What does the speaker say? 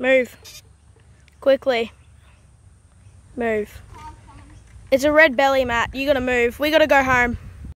Move. Quickly. Move. It's a red belly, Matt. You gotta move. We gotta go home.